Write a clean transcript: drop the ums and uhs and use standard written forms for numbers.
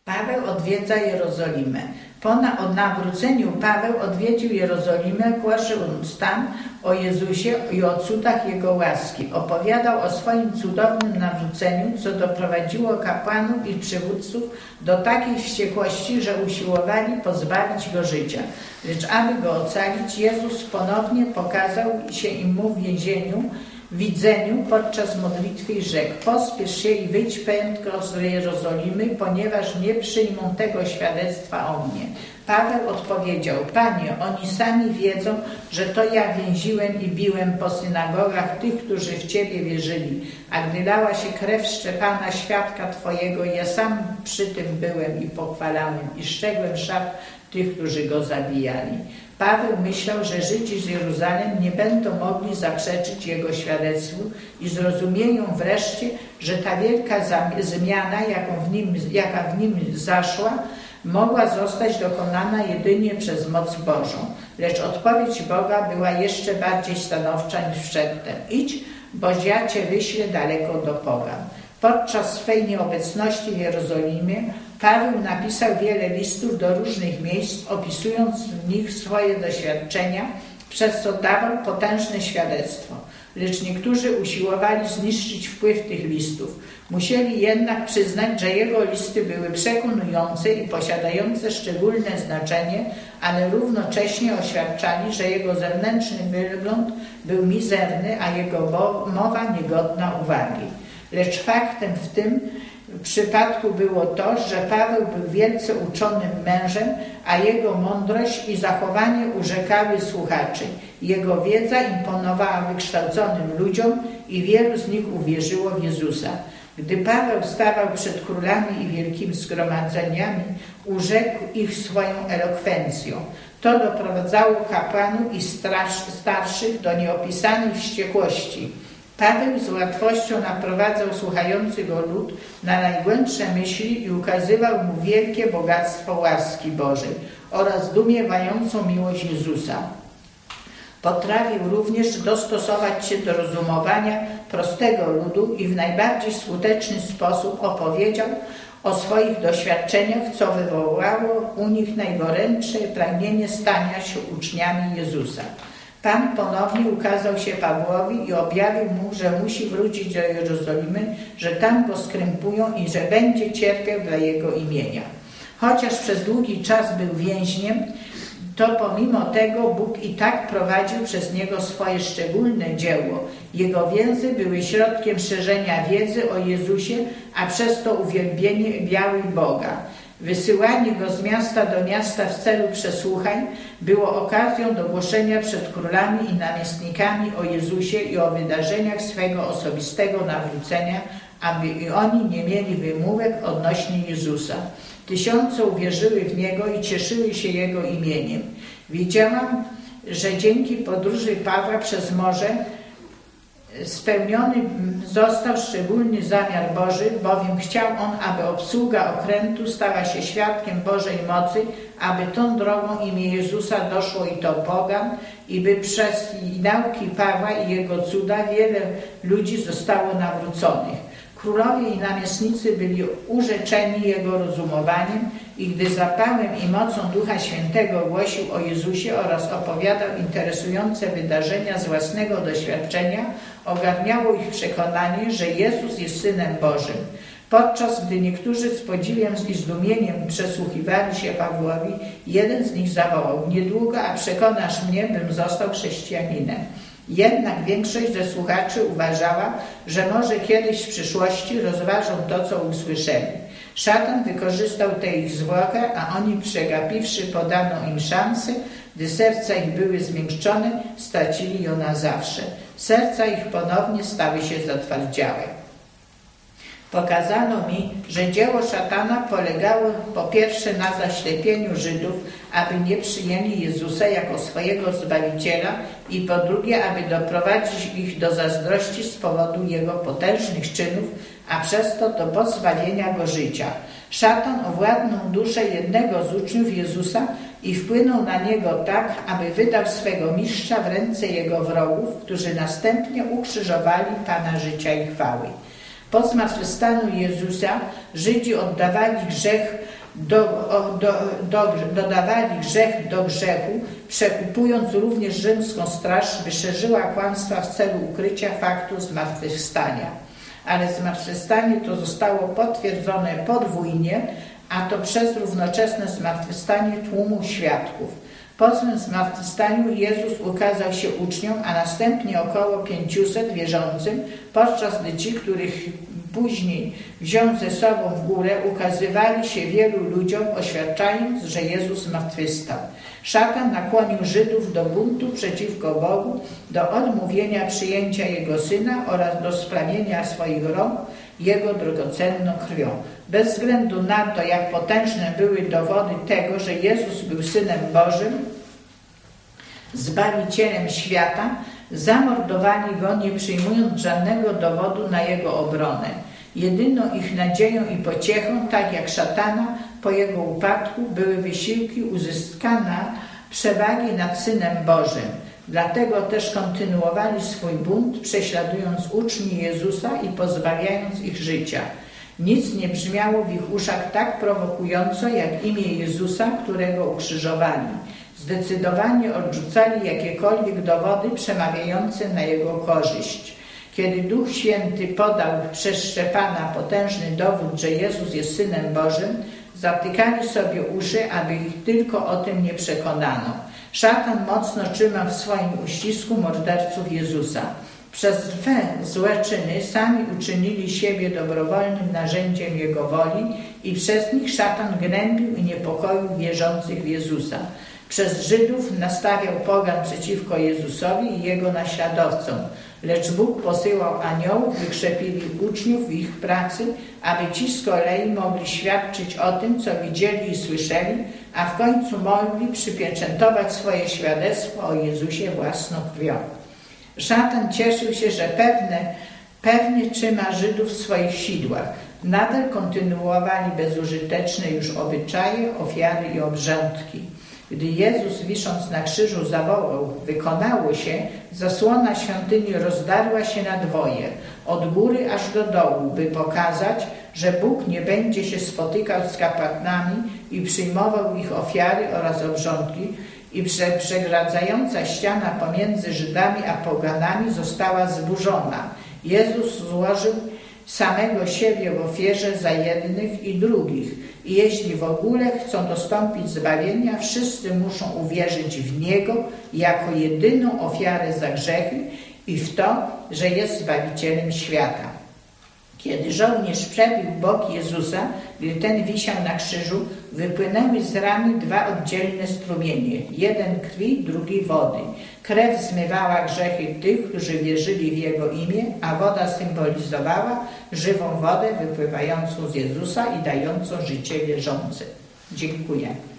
Paweł odwiedza Jerozolimę. Po nawróceniu Paweł odwiedził Jerozolimę, głosząc tam o Jezusie i o cudach Jego łaski. Opowiadał o swoim cudownym nawróceniu, co doprowadziło kapłanów i przywódców do takiej wściekłości, że usiłowali pozbawić go życia. Lecz aby go ocalić, Jezus ponownie pokazał się im mu w widzeniu podczas modlitwy i rzekł: pospiesz się i wyjdź prędko z Jerozolimy, ponieważ nie przyjmą tego świadectwa o mnie. Paweł odpowiedział: Panie, oni sami wiedzą, że to ja więziłem i biłem po synagogach tych, którzy w Ciebie wierzyli. A gdy lała się krew Szczepana, świadka Twojego, ja sam przy tym byłem i pochwalałem i strzegłem szat tych, którzy go zabijali. Paweł myślał, że Żydzi z Jeruzalem nie będą mogli zaprzeczyć jego świadectwu i zrozumieją wreszcie, że ta wielka zmiana, jaka w nim zaszła, mogła zostać dokonana jedynie przez moc Bożą. Lecz odpowiedź Boga była jeszcze bardziej stanowcza niż przedtem. Idź, boś ja Cię wyślę daleko do pogan. Podczas swej nieobecności w Jerozolimie Paweł napisał wiele listów do różnych miejsc, opisując w nich swoje doświadczenia, przez co dawał potężne świadectwo. Lecz niektórzy usiłowali zniszczyć wpływ tych listów. Musieli jednak przyznać, że jego listy były przekonujące i posiadające szczególne znaczenie, ale równocześnie oświadczali, że jego zewnętrzny wygląd był mizerny, a jego mowa niegodna uwagi. Lecz faktem w tym przypadku było to, że Paweł był wielce uczonym mężem, a jego mądrość i zachowanie urzekały słuchaczy. Jego wiedza imponowała wykształconym ludziom i wielu z nich uwierzyło w Jezusa. Gdy Paweł stawał przed królami i wielkimi zgromadzeniami, urzekł ich swoją elokwencją. To doprowadzało kapłanów i starszych do nieopisanej wściekłości. Paweł z łatwością naprowadzał słuchający go lud na najgłębsze myśli i ukazywał mu wielkie bogactwo łaski Bożej oraz zdumiewającą miłość Jezusa. Potrafił również dostosować się do rozumowania prostego ludu i w najbardziej skuteczny sposób opowiedział o swoich doświadczeniach, co wywołało u nich najgorętsze pragnienie stania się uczniami Jezusa. Pan ponownie ukazał się Pawłowi i objawił mu, że musi wrócić do Jerozolimy, że tam go skrępują i że będzie cierpiał dla jego imienia. Chociaż przez długi czas był więźniem, to pomimo tego Bóg i tak prowadził przez niego swoje szczególne dzieło. Jego więzy były środkiem szerzenia wiedzy o Jezusie, a przez to uwielbiały Boga. Wysyłanie go z miasta do miasta w celu przesłuchań było okazją do głoszenia przed królami i namiestnikami o Jezusie i o wydarzeniach swego osobistego nawrócenia, aby i oni nie mieli wymówek odnośnie Jezusa. Tysiące uwierzyły w Niego i cieszyły się Jego imieniem. Wiedziałam, że dzięki podróży Pawła przez morze spełniony został szczególny zamiar Boży, bowiem chciał on, aby obsługa okrętu stała się świadkiem Bożej mocy, aby tą drogą imię Jezusa doszło i do pogan, i by przez nauki Pawła i jego cuda wiele ludzi zostało nawróconych. Królowie i namiestnicy byli urzeczeni jego rozumowaniem i gdy zapałem i mocą Ducha Świętego głosił o Jezusie oraz opowiadał interesujące wydarzenia z własnego doświadczenia, ogarniało ich przekonanie, że Jezus jest Synem Bożym. Podczas gdy niektórzy z podziwem i zdumieniem przesłuchiwali się Pawłowi, jeden z nich zawołał: niedługo, a przekonasz mnie, bym został chrześcijaninem. Jednak większość ze słuchaczy uważała, że może kiedyś w przyszłości rozważą to, co usłyszeli. Szatan wykorzystał tę ich zwłokę, a oni, przegapiwszy podaną im szansę, gdy serca ich były zmiękczone, stracili ją na zawsze. Serca ich ponownie stały się zatwardziałe. Pokazano mi, że dzieło szatana polegało po pierwsze na zaślepieniu Żydów, aby nie przyjęli Jezusa jako swojego Zbawiciela, i po drugie, aby doprowadzić ich do zazdrości z powodu Jego potężnych czynów, a przez to do pozbawienia Go życia. Szatan owładnął duszę jednego z uczniów Jezusa i wpłynął na niego tak, aby wydał swego mistrza w ręce jego wrogów, którzy następnie ukrzyżowali Pana życia i chwały. Po zmartwychwstaniu Jezusa Żydzi oddawali grzech dodawali grzech do grzechu, przekupując również rzymską straż, by szerzyła kłamstwa w celu ukrycia faktu zmartwychwstania. Ale zmartwychwstanie to zostało potwierdzone podwójnie, a to przez równoczesne zmartwychwstanie tłumu świadków. Po swym zmartwychwstaniu Jezus ukazał się uczniom, a następnie około 500 wierzącym, podczas gdy ci, których później wziął ze sobą w górę, ukazywali się wielu ludziom, oświadczając, że Jezus zmartwychwstał. Szatan nakłonił Żydów do buntu przeciwko Bogu, do odmówienia przyjęcia Jego Syna oraz do splamienia swoich rąk Jego drogocenną krwią. Bez względu na to, jak potężne były dowody tego, że Jezus był Synem Bożym, Zbawicielem świata, zamordowali Go, nie przyjmując żadnego dowodu na Jego obronę. Jedyną ich nadzieją i pociechą, tak jak szatana po Jego upadku, były wysiłki uzyskania przewagi nad Synem Bożym. Dlatego też kontynuowali swój bunt, prześladując uczniów Jezusa i pozbawiając ich życia. Nic nie brzmiało w ich uszach tak prowokująco jak imię Jezusa, którego ukrzyżowali. Zdecydowanie odrzucali jakiekolwiek dowody przemawiające na Jego korzyść. Kiedy Duch Święty podał przez Szczepana potężny dowód, że Jezus jest Synem Bożym, zatykali sobie uszy, aby ich tylko o tym nie przekonano. Szatan mocno trzymał w swoim uścisku morderców Jezusa. Przez swe złe czyny sami uczynili siebie dobrowolnym narzędziem Jego woli i przez nich szatan gnębił i niepokoił wierzących w Jezusa. Przez Żydów nastawiał pogan przeciwko Jezusowi i Jego naśladowcom, lecz Bóg posyłał aniołów, by krzepili uczniów w ich pracy, aby ci z kolei mogli świadczyć o tym, co widzieli i słyszeli, a w końcu mogli przypieczętować swoje świadectwo o Jezusie własną krwią. Szatan cieszył się, że pewnie trzyma Żydów w swoich sidłach. Nadal kontynuowali bezużyteczne już obyczaje, ofiary i obrządki. Gdy Jezus, wisząc na krzyżu, zawołał: wykonało się, zasłona świątyni rozdarła się na dwoje, od góry aż do dołu, by pokazać, że Bóg nie będzie się spotykał z kapłanami i przyjmował ich ofiary oraz obrządki, i przegradzająca ściana pomiędzy Żydami a poganami została zburzona. Jezus złożył samego siebie w ofierze za jednych i drugich. I jeśli w ogóle chcą dostąpić zbawienia, wszyscy muszą uwierzyć w Niego jako jedyną ofiarę za grzechy i w to, że jest Zbawicielem świata. Kiedy żołnierz przebił bok Jezusa, gdy ten wisiał na krzyżu, wypłynęły z rany dwa oddzielne strumienie, jeden krwi, drugi wody. Krew zmywała grzechy tych, którzy wierzyli w Jego imię, a woda symbolizowała żywą wodę wypływającą z Jezusa i dającą życie wierzącym. Dziękuję.